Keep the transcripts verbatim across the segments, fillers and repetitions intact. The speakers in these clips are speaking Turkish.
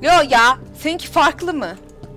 Yo ya, seninki farklı mı?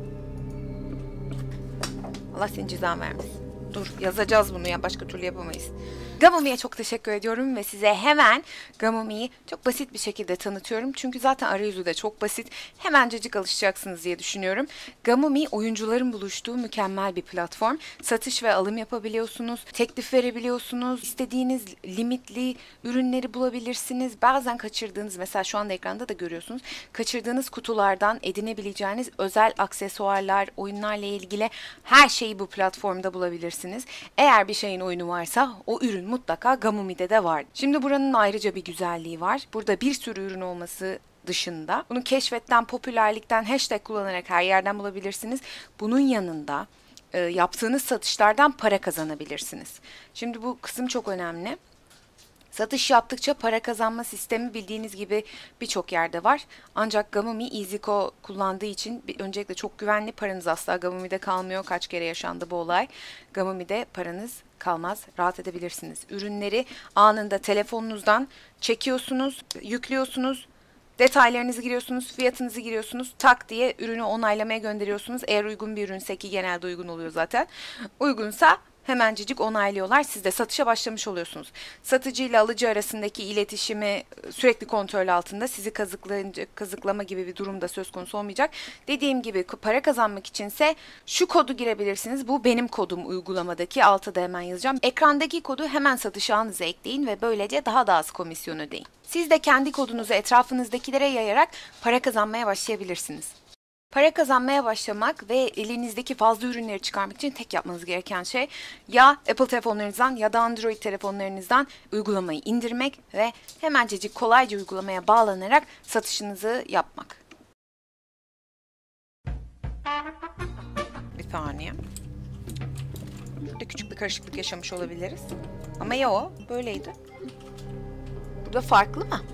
Allah senin cezanı vermesin. Dur, yazacağız bunu ya, başka türlü yapamayız. Gamumi'ye çok teşekkür ediyorum ve size hemen Gamumi'yi çok basit bir şekilde tanıtıyorum. Çünkü zaten arayüzü de çok basit. Hemencecik alışacaksınız diye düşünüyorum. Gamumi, oyuncuların buluştuğu mükemmel bir platform. Satış ve alım yapabiliyorsunuz. Teklif verebiliyorsunuz. İstediğiniz limitli ürünleri bulabilirsiniz. Bazen kaçırdığınız, mesela şu anda ekranda da görüyorsunuz, kaçırdığınız kutulardan edinebileceğiniz özel aksesuarlar, oyunlarla ilgili her şeyi bu platformda bulabilirsiniz. Eğer bir şeyin oyunu varsa o ürün mutlaka Gamumi'de de var. Şimdi buranın ayrıca bir güzelliği var. Burada bir sürü ürün olması dışında bunu keşfetten, popülerlikten, hashtag kullanarak her yerden bulabilirsiniz. Bunun yanında e, yaptığınız satışlardan para kazanabilirsiniz. Şimdi bu kısım çok önemli. Satış yaptıkça para kazanma sistemi bildiğiniz gibi birçok yerde var. Ancak Gamumi EasyCo kullandığı için öncelikle çok güvenli. Paranız asla Gamumi'de kalmıyor. Kaç kere yaşandı bu olay. Gamumi'de paranız kalmaz. Rahat edebilirsiniz. Ürünleri anında telefonunuzdan çekiyorsunuz, yüklüyorsunuz. Detaylarınızı giriyorsunuz, fiyatınızı giriyorsunuz. Tak diye ürünü onaylamaya gönderiyorsunuz. Eğer uygun bir ürünse, ki genelde uygun oluyor zaten. Uygunsa hemencecik onaylıyorlar. Siz de satışa başlamış oluyorsunuz. Satıcı ile alıcı arasındaki iletişimi sürekli kontrol altında. Sizi kazıklayınca, kazıklama gibi bir durumda söz konusu olmayacak. Dediğim gibi para kazanmak içinse şu kodu girebilirsiniz. Bu benim kodum uygulamadaki. Altta da hemen yazacağım. Ekrandaki kodu hemen satış ağınıza ekleyin ve böylece daha da az komisyon ödeyin. Siz de kendi kodunuzu etrafınızdakilere yayarak para kazanmaya başlayabilirsiniz. Para kazanmaya başlamak ve elinizdeki fazla ürünleri çıkarmak için tek yapmanız gereken şey ya Apple telefonlarınızdan ya da Android telefonlarınızdan uygulamayı indirmek ve hemencecik kolayca uygulamaya bağlanarak satışınızı yapmak. Bir saniye. Şurada küçük bir karışıklık yaşamış olabiliriz. Ama ya o böyleydi. Burada farklı mı?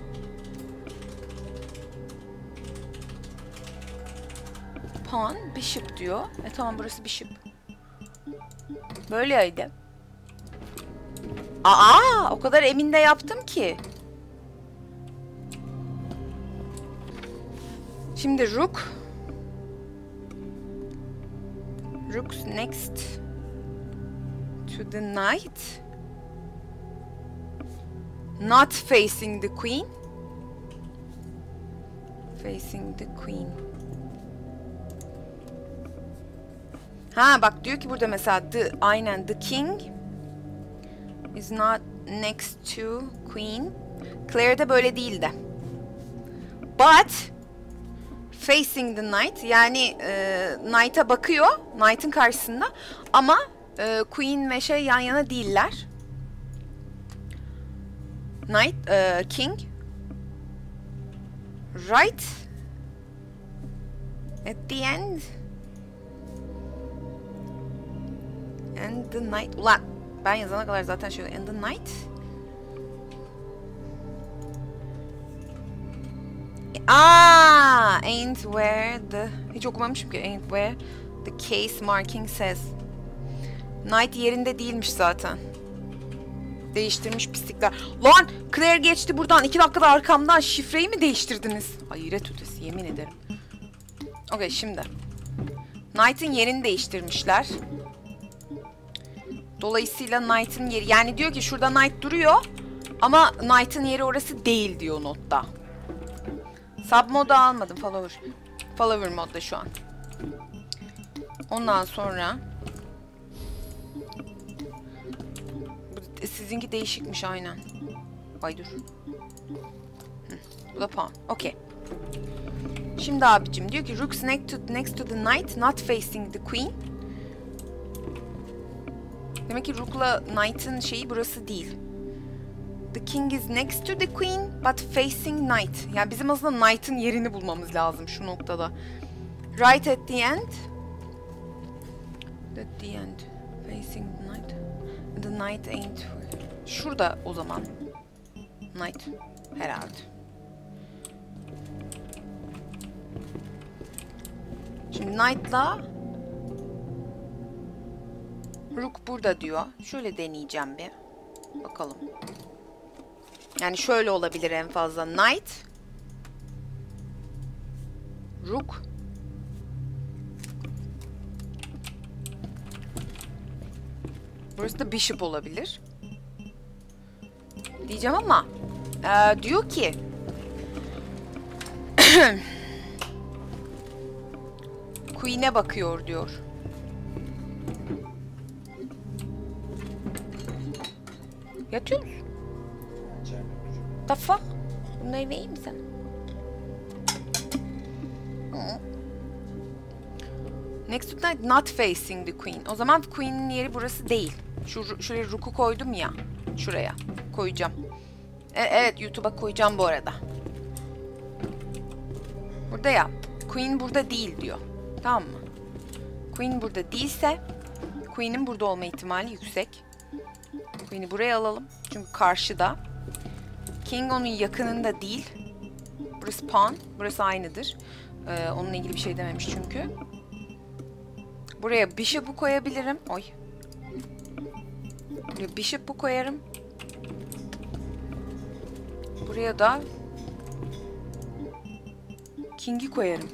Pawn, Bishop diyor. E tamam, burası Bishop. Böyleydi. Aa, o kadar emin de yaptım ki. Şimdi Rook. Rook's next to the knight. Not facing the queen. Facing the queen. Ha bak, diyor ki burada mesela the, aynen the king is not next to queen. Claire'de böyle değildi. But facing the knight, yani e, knight'a bakıyor, knight'ın karşısında, ama e, queen ve şey yan yana değiller. Knight, e, king right at the end. And the night. Ulan ben yazana kadar zaten şey. And the night. Aa, ain't where the. Hiç okumamışım ki. Ain't where the case marking says. Night yerinde değilmiş zaten. Değiştirmiş pislikler. Lan Claire geçti buradan. iki dakikada arkamdan şifreyi mi değiştirdiniz? Hayret ötesi, yemin ederim. Okey, şimdi. Night'ın yerini değiştirmişler. Dolayısıyla Knight'ın yeri, yani diyor ki şurada Knight duruyor ama Knight'ın yeri orası değil diyor notta. Sub modu almadım, follower. Follower modda şu an. Ondan sonra bu, sizinki değişikmiş aynen. Ay dur. Hı, bu da pawn. Okey. Şimdi abicim diyor ki Rook's next to, next to the knight, not facing the queen. Demek ki Rook'la Knight'ın şeyi burası değil. The king is next to the queen but facing knight. Yani bizim aslında Knight'ın yerini bulmamız lazım şu noktada. Right at the end. At the end. Facing the knight. The knight ain't. Şurada o zaman. Knight. Herhalde. Şimdi Knight'la Rook burada diyor. Şöyle deneyeceğim bir. Bakalım. Yani şöyle olabilir en fazla. Knight. Rook. Burası da bishop olabilir. Diyeceğim ama ee, diyor ki Queen'e bakıyor diyor. Yatıyor musun? The fuck? Bunu eveyim mi sen? Next to night not facing the queen. O zaman queen'in yeri burası değil. Şu, şuraya rook'u koydum ya. Şuraya koyacağım. E, evet YouTube'a koyacağım bu arada. Burada ya. Queen burada değil diyor. Tamam mı? Queen burada değilse Queen'in burada olma ihtimali yüksek. Queen'i buraya alalım. Çünkü karşıda. King onun yakınında değil. Burası pawn. Burası aynıdır. Ee, onunla ilgili bir şey dememiş çünkü. Buraya bishop'u koyabilirim. Oy. Buraya bishop'u koyarım. Buraya da king'i koyarım.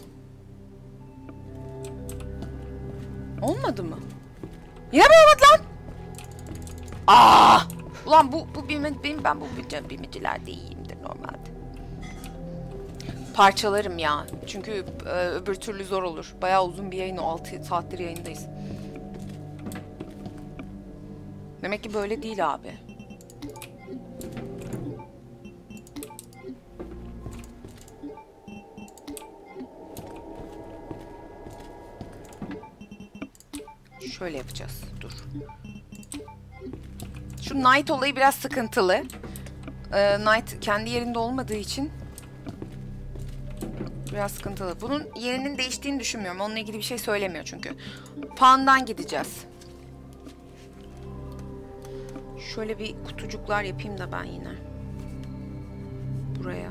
Olmadı mı? Yine mi olmadı lan? Aa! Ulan bu bu bilme, benim ben bu bilmecilerde iyiyimdir normalde. Parçalarım ya. Çünkü e, öbür türlü zor olur. Bayağı uzun bir yayın, o altı saattir yayındayız. Demek ki böyle değil abi. Şöyle yapacağız. Dur. Şu knight olayı biraz sıkıntılı. Ee, knight kendi yerinde olmadığı için biraz sıkıntılı. Bunun yerinin değiştiğini düşünmüyorum. Onunla ilgili bir şey söylemiyor çünkü. Pawn'dan gideceğiz. Şöyle bir kutucuklar yapayım da ben yine. Buraya.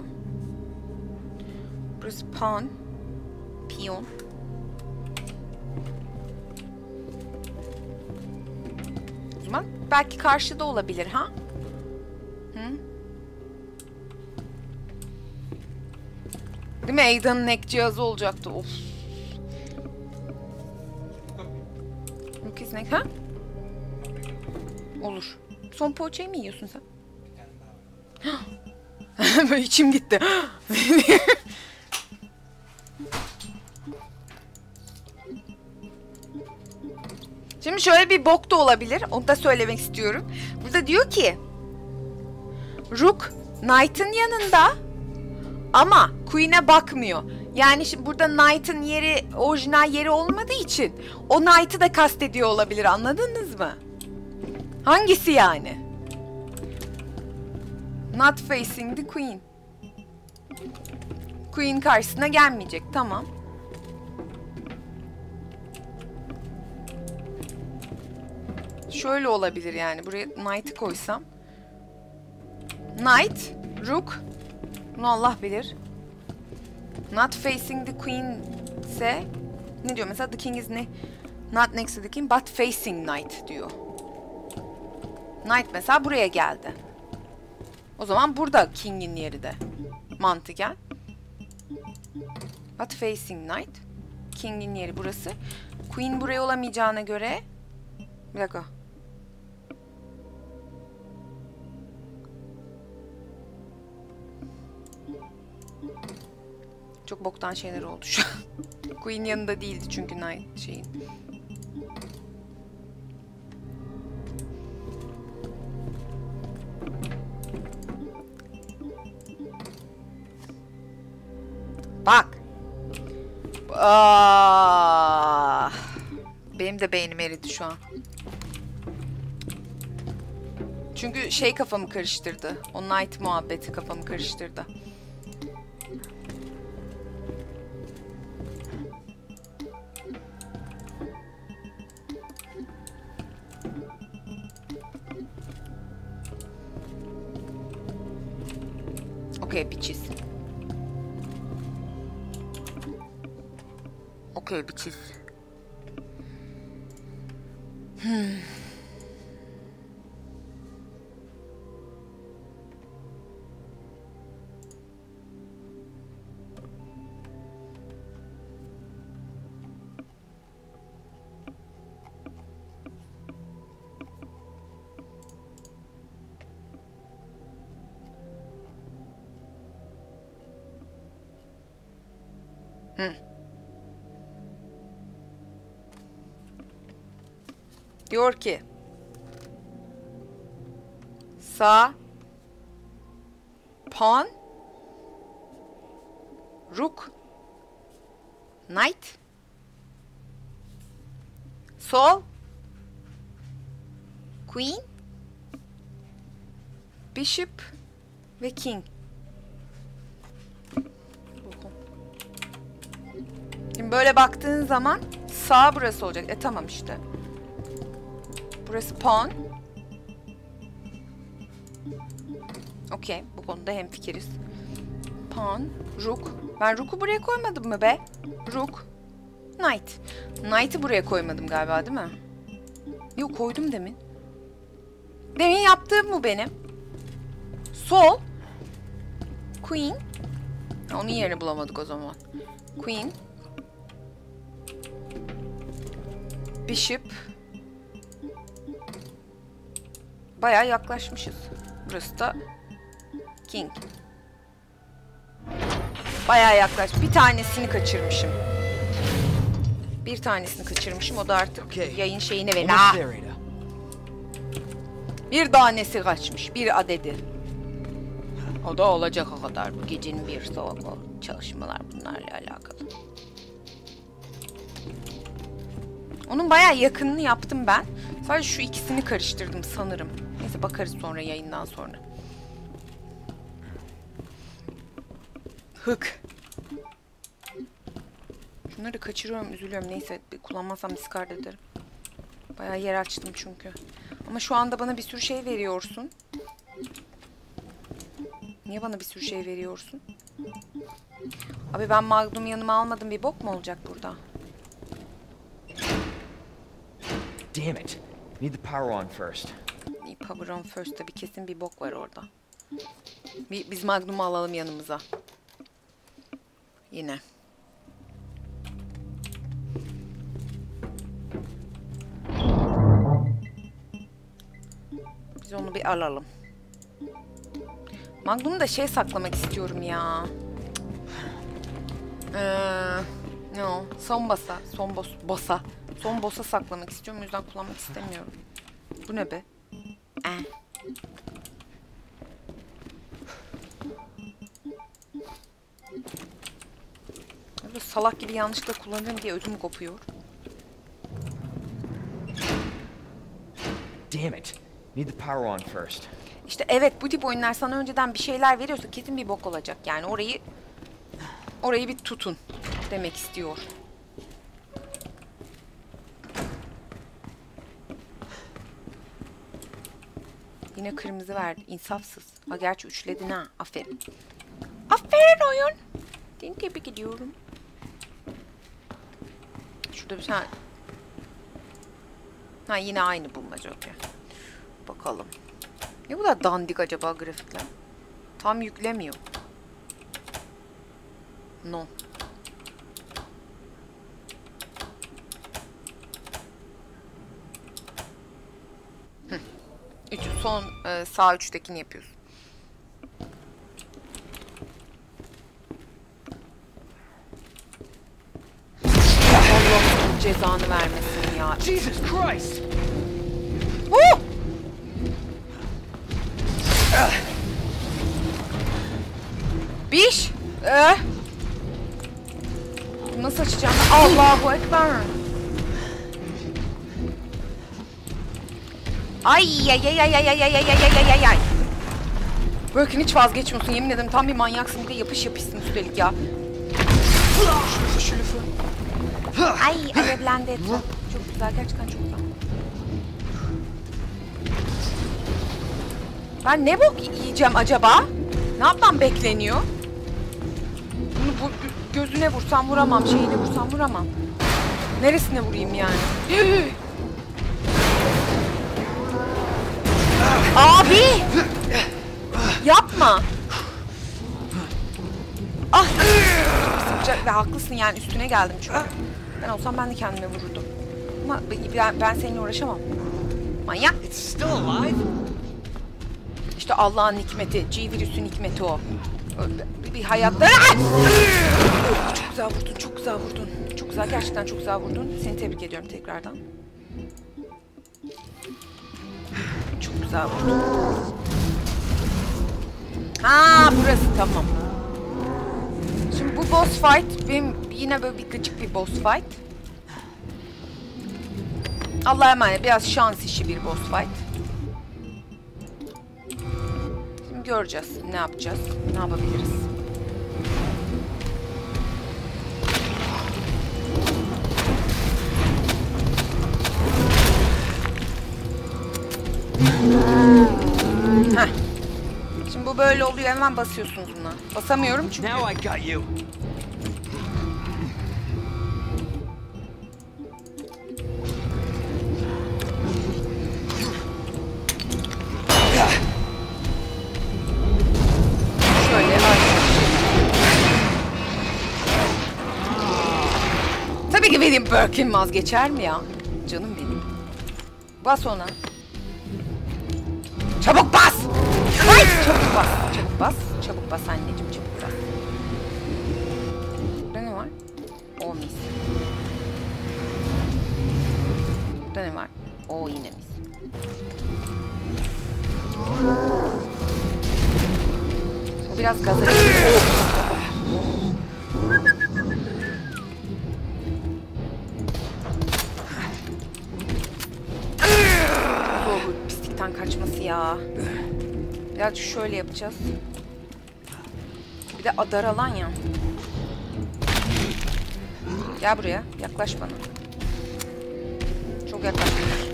Burası pawn. Piyon. O zaman belki karşıda olabilir ha? Hı? Değil mi? Aidan'ın ek cihazı olacaktı. Of. Lucas ne? Ha? Olur. Son poğaçayı mı yiyorsun sen? Böyle içim gitti. Şimdi şöyle bir bok da olabilir. Onu da söylemek istiyorum. Burada diyor ki Rook Knight'ın yanında ama Queen'e bakmıyor. Yani şimdi burada Knight'ın yeri orijinal yeri olmadığı için o Knight'ı da kastediyor olabilir. Anladınız mı? Hangisi yani? Not facing the Queen. Queen karşısına gelmeyecek. Tamam. Şöyle olabilir yani. Buraya Knight'ı koysam. Knight, Rook. Bunu Allah bilir. Not facing the Queen ise ne diyor mesela? The King is ne? Not next to the King but facing Knight diyor. Knight mesela buraya geldi. O zaman burada King'in yeri de mantıken. But facing Knight. King'in yeri burası. Queen buraya olamayacağına göre bir dakika. Çok boktan şeyler oldu şu an. Queen yanında değildi çünkü Knight şeyin. Bak. Aa, benim de beynim eridi şu an. Çünkü şey kafamı karıştırdı. O Knight muhabbeti kafamı karıştırdı. Okay, bitches. Okay, bitches. Hmm. Hı. Diyor ki sağ pawn rook knight sol queen bishop ve king. Şimdi böyle baktığın zaman sağ burası olacak. E tamam işte. Burası pawn. Okey. Bu konuda hemfikiriz. Pawn. Rook. Ben rook'u buraya koymadım mı be? Rook. Knight. Knight'ı buraya koymadım galiba değil mi? Yok koydum demin. Demin yaptığım bu benim. Sol. Queen. Onun yerini bulamadık o zaman. Queen. Bishop. Bayağı yaklaşmışız. Burası da King. Bayağı yaklaş. Bir tanesini kaçırmışım. Bir tanesini kaçırmışım. O da artık okay. Yayın şeyine ve la. Bir tanesi kaçmış. Bir adedi. O da olacak o kadar. Bu gecenin bir soğuk çalışmalar bunlarla alakalı. Onun bayağı yakınını yaptım ben. Sadece şu ikisini karıştırdım sanırım. Neyse bakarız sonra yayından sonra. Hık. Şunları kaçırıyorum, üzülüyorum. Neyse kullanmazsam discard ederim. Bayağı yer açtım çünkü. Ama şu anda bana bir sürü şey veriyorsun. Niye bana bir sürü şey veriyorsun? Abi ben Magnum yanıma almadım. Bir bok mu olacak burada? Damn it. Need the power on first. Power on first tabii kesin bir bok var orada. Bir, biz Magnum'u alalım yanımıza. Yine. Biz onu bir alalım. Magnum'u da şey saklamak istiyorum ya. Ee, ne o? Son basa. Son boss, basa. Son boss'a saklamak istiyorum. O yüzden kullanmak istemiyorum. Bu ne be? Eh. Böyle salak gibi yanlışlıkla kullanırım diye ödüm kopuyor. Damn it. Need the power on first. İşte evet bu tip oyunlar sana önceden bir şeyler veriyorsa kesin bir bok olacak. Yani orayı orayı bir tutun demek istiyor. Yine kırmızı verdi. İnsafsız. Ha gerçi üçledin ha. Aferin. Aferin oyun. Seni tebrik ediyorum. Şurada bir tane. Ha yine aynı bulmaca. Okay. Bakalım. Ne bu da dandik acaba grafikler? Tam yüklemiyor. No. Hı. Üçü son e, sağ üçtekini yapıyoruz. Allah cezanı vermesin ya. Jesus Christ. Woo! Biş. Ee? Nasıl açacağım? Allahu Ekber. Ay ay ay ay ay ay ay ay ay ay ay. Work'ün hiç vazgeçmiyorsun yemin ederim tam bir manyaksın bir de yapış yapışsın üstelik ya. Ay alevlendi etraf. Çok güzel gerçekten çok güzel. Ben ne bok yiyeceğim acaba? Ne yapmam bekleniyor? Bunu bu, gözüne vursam vuramam, şeyine vursam vuramam. Neresine vurayım yani? Abi! Yapma! Ah! Sıkacak ve haklısın yani üstüne geldim çünkü. Ben olsam ben de kendime vururdum. Ama ben, ben seninle uğraşamam. Manyak! İşte Allah'ın hikmeti, G-virüsün hikmeti o. Bir, bir hayatta... Çok güzel güzel vurdun, çok güzel vurdun. Çok güzel, gerçekten çok güzel vurdun. Seni tebrik ediyorum tekrardan. Çok güzel vurdun. Ha, burası tamam. Şimdi bu boss fight benim yine böyle bir gıcık bir boss fight. Allah'a emanet, biraz şans işi bir boss fight. Şimdi göreceğiz ne yapacağız, ne yapabiliriz. Heh. Şimdi bu böyle oluyor, hemen basıyorsunuz buna. Basamıyorum çünkü. Now I got you. Şöyle aynen. Tabii ki William Birkin vazgeçer mi ya? Canım benim. Bas ona. Çabuk bas! Ay! Çabuk bas, çabuk bas, çabuk bas anneciğim, çabuk bas. Burada ne var? O mis. Burada ne var? O yine mis. O biraz gaza geliyor. Oh, bu pislikten kaçması ya. Birazcık şöyle yapacağız. Bir de adar alan ya. Gel buraya. Yaklaş bana. Çok yaklaş.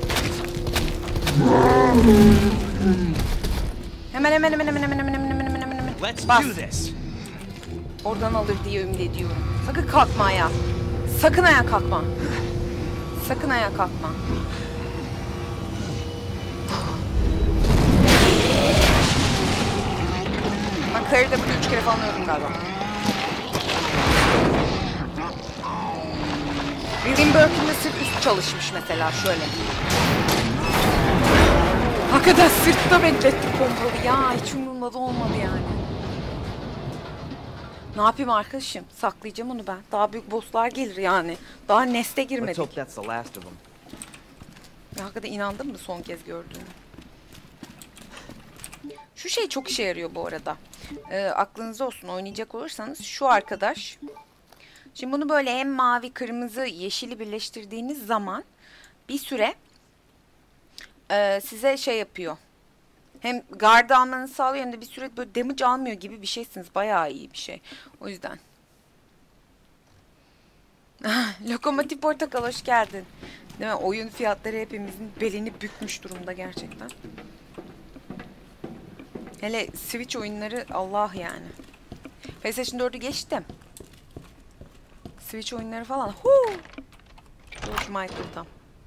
Hemen hemen hemen hemen hemen hemen hemen hemen hemen hemen. Let's Bas. do this. Oradan alır diye ümit ediyorum. Sakın kalkma ayağa. Sakın ayağa kalkma. Sakın ayağa kalkma. Ben kariyerde bunu üç kere falan öldüm galiba. William Birkin'de sırf üst çalışmış mesela şöyle. Hakikaten sırtta beklettim pompalı ya, hiç umurumda da olmadı yani. Ne yapayım arkadaşım? Saklayacağım onu ben. Daha büyük bosslar gelir yani. Daha neste Let's girmedik. hope that's the last of them. Ya hakikaten inandın mı son kez gördüğüne? Şu şey çok işe yarıyor bu arada. Ee, aklınızda olsun, oynayacak olursanız şu arkadaş. Şimdi bunu böyle hem mavi, kırmızı, yeşili birleştirdiğiniz zaman bir süre e, size şey yapıyor. Hem gardı almanızı sağlıyor hem de bir süre böyle damage almıyor gibi bir şeysiniz. Bayağı iyi bir şey. O yüzden. Lokomotif Portakal hoş geldin. Değil mi? Oyun fiyatları hepimizin belini bükmüş durumda gerçekten. Hele Switch oyunları Allah yani. PlayStation dördü geçtim. Switch oyunları falan. Huu! George Michael'dan.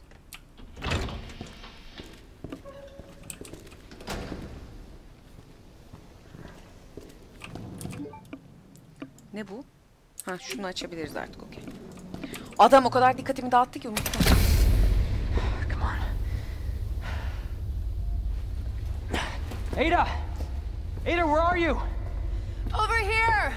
Ne bu? Ha, şunu açabiliriz artık, okey. Adam o kadar dikkatimi dağıttı ki unuttum. Come on. Ada! Ada, where are you? Over here!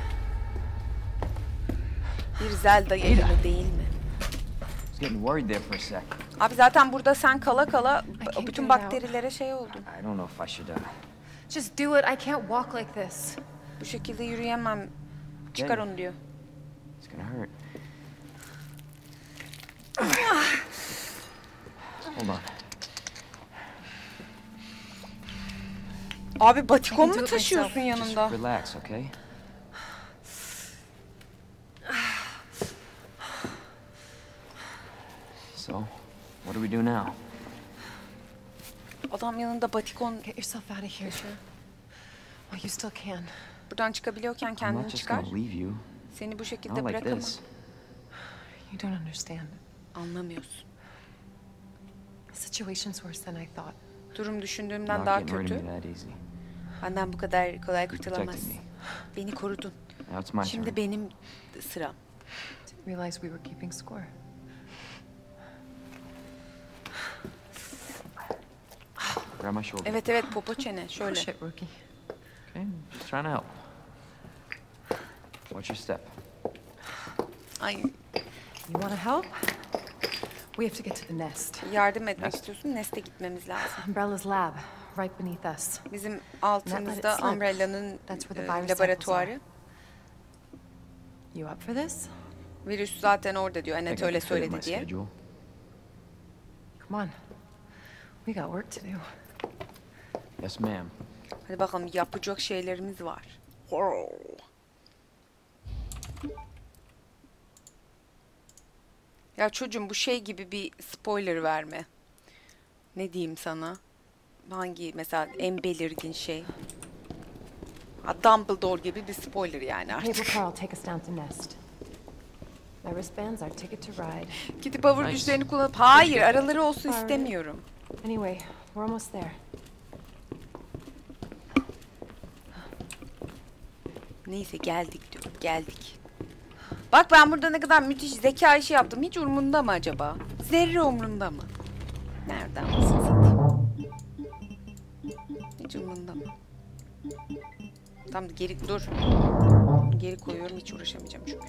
Bir Zelda yayını değil mi? I was getting worried there for a sec. Abi zaten burada sen kala kala can't bütün get it out. bakterilere şey oldun. I don't know if I should, uh... Just do it. I can't walk like this. Bu şekilde yürüyemem. Çıkar Gel. onu diyor. It's gonna hurt. Hold on. Abi batikon I can mu do it taşıyorsun myself. Just yanında? relax, okay? So, what do we do now? Adam yanında batikon. Get yourself out of here. Well, you still can. Buradan çıkabiliyorken I'm kendini not just çıkar. gonna leave you. Seni bu şekilde Not like bırakamam. this. You don't understand. Anlamıyorsun. The situation's worse than I thought. Durum düşündüğümden Not daha getting rid of kötü. me that easy. Benden bu kadar kolay You kurtulamaz. protected me. Beni korudun. Now it's my Şimdi turn. benim sıram. Didn't realize we were keeping score. Grab my shoulder. Evet evet, popo çene şöyle. Push it, rookie. Okay, just trying to help. Watch your step. Ay, You want to help? We have to get to the nest. yardım etmek Nest. istiyorsun. Nest'e gitmemiz lazım. Umbrella's lab, right beneath us. Bizim altımızda slip. Umbrella'nın That's where the e, virus laboratuvarı. You up for this? Virüs zaten orada diyor. I think Anet I öyle can fit in my söyledi diye. schedule. Come on. We got work to do. Yes, ma'am. Hadi bakalım, yapacak şeylerimiz var. Wow. Ya çocuğum, bu şey gibi bir spoiler verme. Ne diyeyim sana? Hangi mesela en belirgin şey? Ha, Dumbledore gibi bir spoiler yani Cable artık. car will take us down to Nest. My wristband's our ticket to ride. Gidip avur Nice. güçlerini kullanıp hayır, araları olsun Sorry. istemiyorum. Anyway, we're almost there. Neyse, geldik diyor. Geldik. Bak, ben burada ne kadar müthiş zeka işi yaptım. Hiç umrunda mı acaba? Zerre umrunda mı? Nereden bakıyorsun? Hiç umrunda mı? Tamam, geri dur. Geri koyuyorum, hiç uğraşamayacağım çünkü.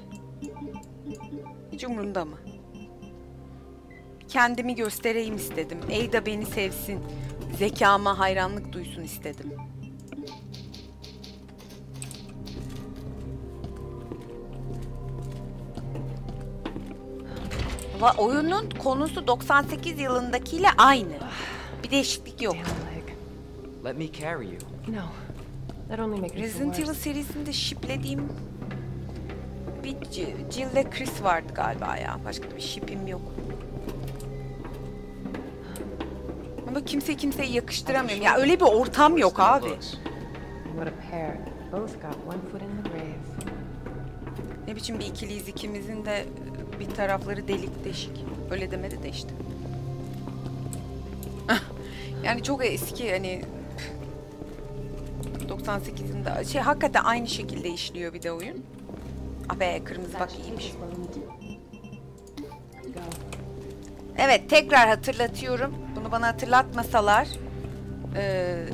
Hiç umrunda mı? Kendimi göstereyim istedim. Ada beni sevsin. Zekama hayranlık duysun istedim. Va- Oyunun konusu doksan sekiz yılındakiyle aynı. Bir değişiklik yok. Damn leg. Let me carry you. You know, that only makes it feel Resident Evil worse. serisinde shiplediğim bir C- Jill ve Chris vardı galiba ya. Başka da bir shipim yok. Ama kimse kimseyi yakıştıramıyorum. Ya öyle bir ortam yok Worse than it abi. looks. What a pair. Both got one foot in the grave. Ne biçim bir ikiliyiz, ikimizin de bir tarafları delik deşik. Öyle demedi de işte. Yani çok eski, hani doksan sekiz yılında şey, hakikaten aynı şekilde işliyor bir de oyun. Ah be, kırmızı bak iyiymiş. Go. Evet, tekrar hatırlatıyorum. Bunu bana hatırlatmasalar eee,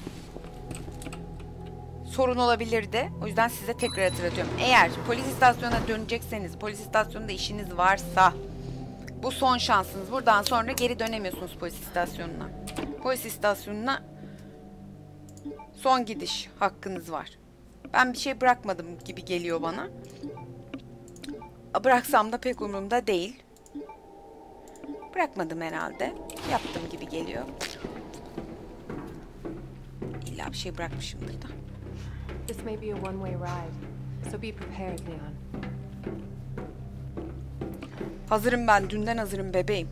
sorun olabilirdi. O yüzden size tekrar hatırlatıyorum. Eğer polis istasyonuna dönecekseniz, polis istasyonunda işiniz varsa bu son şansınız. Buradan sonra geri dönemiyorsunuz polis istasyonuna. Polis istasyonuna son gidiş hakkınız var. Ben bir şey bırakmadım gibi geliyor bana. Bıraksam da pek umurumda değil. Bırakmadım herhalde. Yaptım gibi geliyor. İlla bir şey bırakmışımdır da. This may be a one-way ride, so be prepared, Leon. Hazırım ben. Dünden hazırım bebeğim.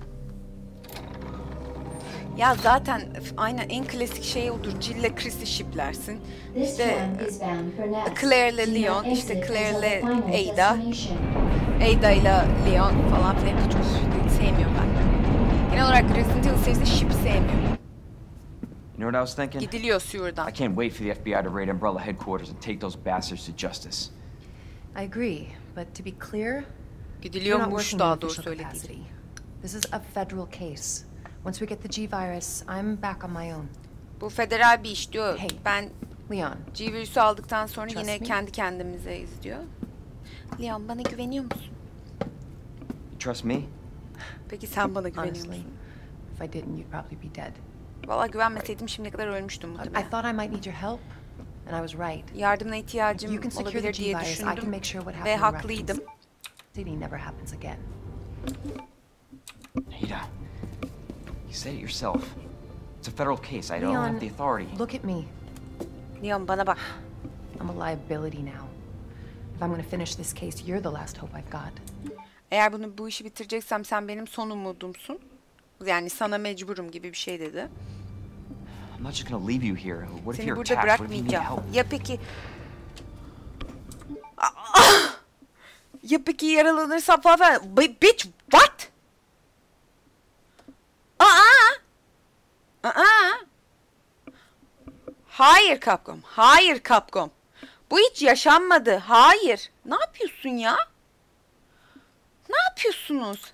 Ya zaten f- aynen en klasik şey odur. Jill'le Chris'i shiplersin. This İşte tram is bound for Nest. Claire'le Do not Leon, işte exit Claire'le until the final Ada. destination. Ada ile Leon falan filan çok sevmiyorum ben. Genel olarak Resident Evil serisi ship sevmiyorum. You know what I was thinking? Gidiliyor sewer'dan. I can't wait for the F B I to raid Umbrella headquarters and take those bastards to justice. I agree, but to be clear, you're not Gidiliyormuş working in daha doğru official söylediğim. capacity. This is a federal case. Once we get the G-virus, I'm back on my own. Bu federal bir iş diyor. Hey. Ben Leon, G virüsü aldıktan sonra Trust yine me. kendi kendimizeyiz diyor. Leon, bana güveniyor musun? You trust me? Peki sen bana güveniyor honestly, musun? if I didn't, you'd probably be dead. Vallahi güvenmeseydim şimdiye kadar ölmüştüm I, I muhtemelen. thought I might need your help, and I was right. Yardımına ihtiyacım You can secure the olabilir diye G-virus, I can düşündüm make sure what ve happened in haklıydım. Raccoon City never happens again. Ada, you said it yourself. It's a federal case. I don't Leon, have the authority. look at me. Leon, bana bak. I'm a liability now. If I'm going to finish this case, you're the last hope I've got. Eğer bunu bu işi bitireceksem sen benim son umudumsun. Yani sana mecburum gibi bir şey dedi. I'm not just gonna leave you here. What if Seni you're burada attacked? What if you need bırakmayacağım. help? Ya peki... Ah! Ya peki yaralanırsam falan... Bi- Bitch, what? Aa! Aa! Hayır Capcom. Hayır Capcom. Bu hiç yaşanmadı. Hayır. Ne yapıyorsun ya? Ne yapıyorsunuz?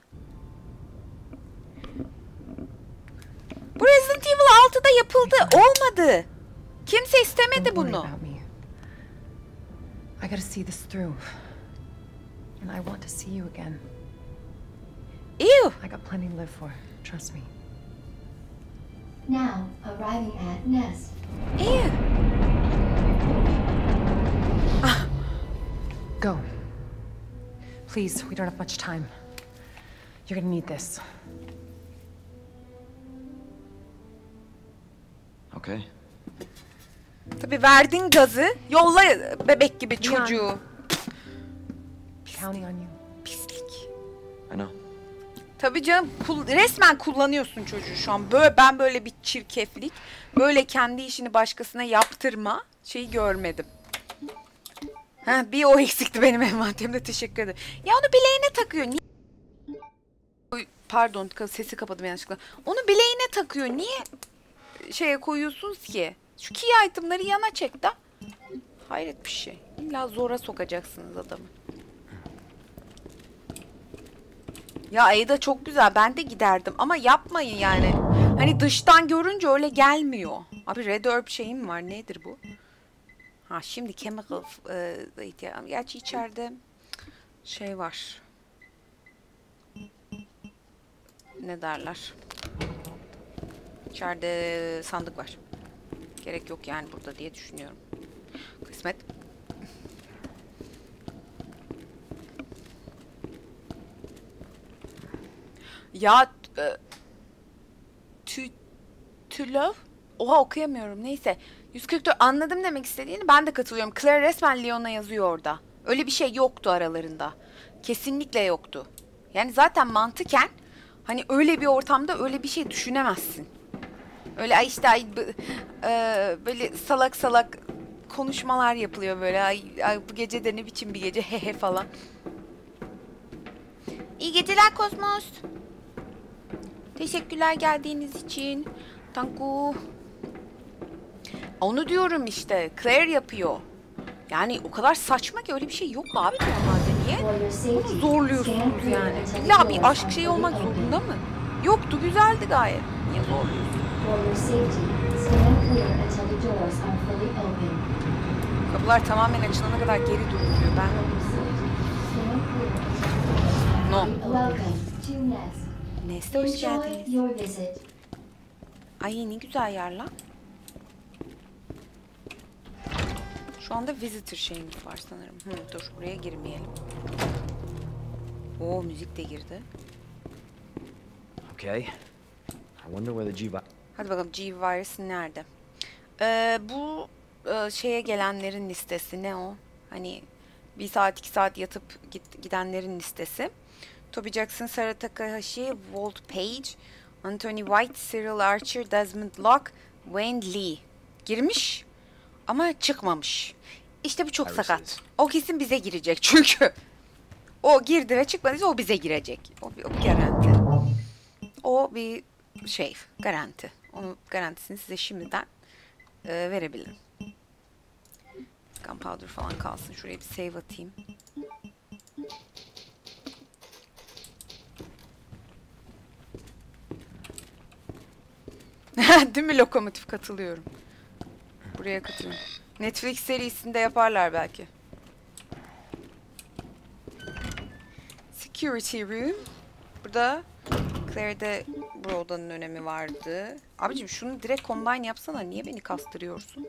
Bu Resident Evil altıda yapıldı. Olmadı. Kimse istemedi Don't worry bunu. about me. I gotta see this through. And I want to see you again. Ew. I got plenty to live for. Trust me. Now, arriving at Nest. Ew. Go. Please, we don't have much time. You're gonna need this. Okay. Tabii verdin gazı. Yolla bebek gibi çocuğu. Counting on you. Pislik. I know. Tabii canım, kul- resmen kullanıyorsun çocuğu şu an. Böyle, ben böyle bir çirkeflik, böyle kendi işini başkasına yaptırma şeyi görmedim. Ha, bir o eksikti benim envanterimde, teşekkür ederim. Ya onu bileğine takıyor. Niye? Oy, pardon, sesi kapadım yanlışlıkla. Onu bileğine takıyor. Niye şeye koyuyorsunuz ki? Şu key item'ları yana çek de. Hayret bir şey. İlla zora sokacaksınız adamı. Ya Ada çok güzel. Ben de giderdim ama yapmayın yani. Hani dıştan görünce öyle gelmiyor. Abi Red Herb şeyim var. Nedir bu? Ha şimdi chemical e, ihtiyacım. Gerçi içeride şey var. Ne derler? İçeride sandık var. Gerek yok yani burada diye düşünüyorum. Kısmet. Ya e, tü tülöv. Oha okuyamıyorum. Neyse. yüz kırk dört anladım demek istediğini, ben de katılıyorum. Claire resmen Leon'a yazıyor orada. Öyle bir şey yoktu aralarında. Kesinlikle yoktu. Yani zaten mantıken hani öyle bir ortamda öyle bir şey düşünemezsin. Öyle ay işte ay, b- e, böyle salak salak konuşmalar yapılıyor böyle. Ay, ay bu gece de ne biçim bir gece hehe falan. İyi geceler Kosmos. Teşekkürler geldiğiniz için. Tanku. Onu diyorum işte. Claire yapıyor. Yani o kadar saçma ki öyle bir şey yok abi normalde. Niye? For your safety, Bunu zorluyorsunuz stand clear yani. until the İlla bir doors aşk are şeyi fully olmak open. zorunda mı? Yoktu, güzeldi gayet. Niye zorluyorsun? For your safety, stand clear until the doors are fully open. Kapılar tamamen açılana kadar geri durun diyor. Ben For your safety, stand clear. no. Welcome to Nest. Neyse hoş Enjoy geldiniz. your visit. Ay ne güzel yer lan. Şu anda visitor şeyimiz var sanırım. Hı, dur buraya girmeyelim. Oo müzik de girdi. Okay. I wonder where the G vi- Hadi bakalım G-Virus nerede? Ee, bu e, şeye gelenlerin listesi ne o? Hani bir saat iki saat yatıp git, gidenlerin listesi. Toby Jackson, Sarah Takahashi, Walt Page, Anthony White, Cyril Archer, Desmond Locke, Wayne Lee. Girmiş ama çıkmamış. İşte bu çok I sakat. receive. O kesin bize girecek çünkü. O girdi ve çıkmadıysa o bize girecek. O, bir- o bir garanti. O bir şey, garanti. Onun garantisini size şimdiden e, verebilirim. Gunpowder falan kalsın. Şuraya bir save atayım. Değil mi lokomotif, katılıyorum. Buraya katılıyorum. Netflix serisinde yaparlar belki. Security room. Burada Claire'de bu odanın önemi vardı. Abicim şunu direkt combine yapsana. Niye beni kastırıyorsun?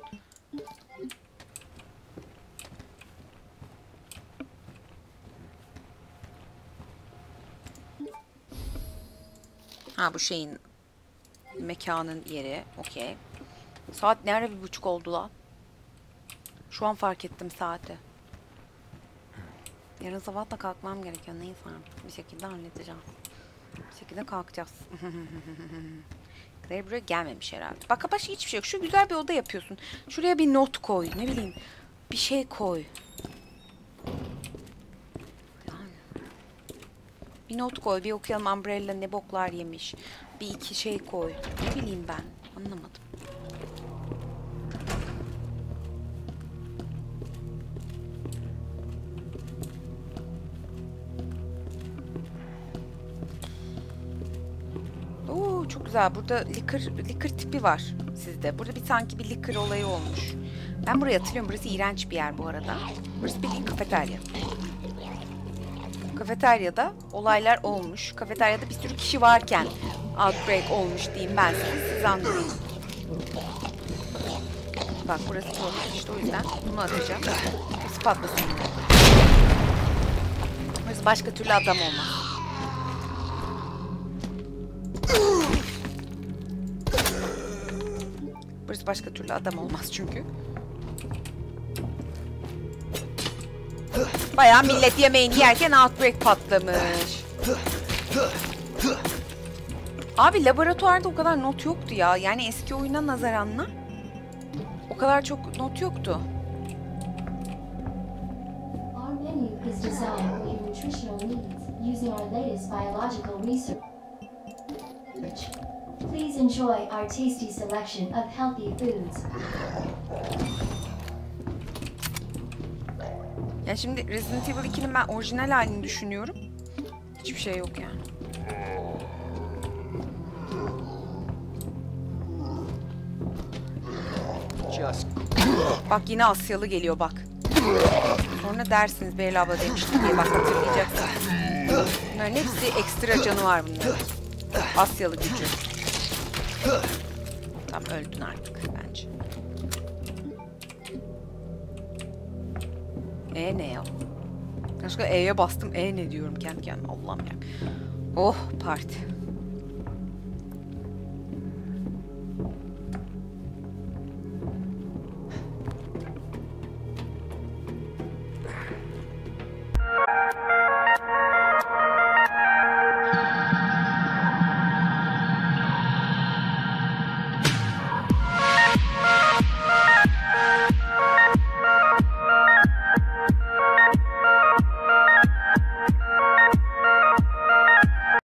Ha bu şeyin mekanın yeri. Okey. Saat ne ara bir buçuk oldu lan? Şu an fark ettim saati. Yarın sabah da kalkmam gerekiyor. Neyse bir şekilde halledeceğim. Bir şekilde kalkacağız. Claire buraya gelmemiş herhalde. Bak başka hiçbir şey yok. Şu güzel bir oda yapıyorsun. Şuraya bir not koy. Ne bileyim. Bir şey koy. Yani. Bir not koy. Bir okuyalım Umbrella ne boklar yemiş. Bir iki şey koy. Ne bileyim ben. Anlamadım. Oo çok güzel. Burada liquor, liquor tipi var sizde. Burada bir sanki bir liquor olayı olmuş. Ben burayı hatırlıyorum. Burası iğrenç bir yer bu arada. Burası bildiğin kafeterya. Kafeteryada olaylar olmuş. Kafeteryada bir sürü kişi varken outbreak olmuş diyeyim ben size. Siz anlayın. Bak burası olmuş işte, o yüzden bunu atacağım. Hepsi patlasın. Burası başka türlü adam olmaz. Burası başka türlü adam olmaz çünkü. Bayağı millet yemeğini yerken outbreak patlamış. Abi laboratuvarda o kadar not yoktu ya. Yani eski oyuna nazaranla o kadar çok not yoktu. Our menu is designed for your nutritional needs using our latest biological research. Please enjoy our tasty selection of healthy foods. Yani şimdi Resident Evil ikinin ben orijinal halini düşünüyorum. Hiçbir şey yok yani. Just Bak yine Asyalı geliyor bak. Sonra dersiniz Beril abla demiştim diye, bak hatırlayacaksınız. Bunların hepsi ekstra canı var bunların. Asyalı gücü. Tam öldün artık bence. E ne ya? Başka E'ye bastım. E ne diyorum kendi kendime. Allah'ım ya. Oh parti.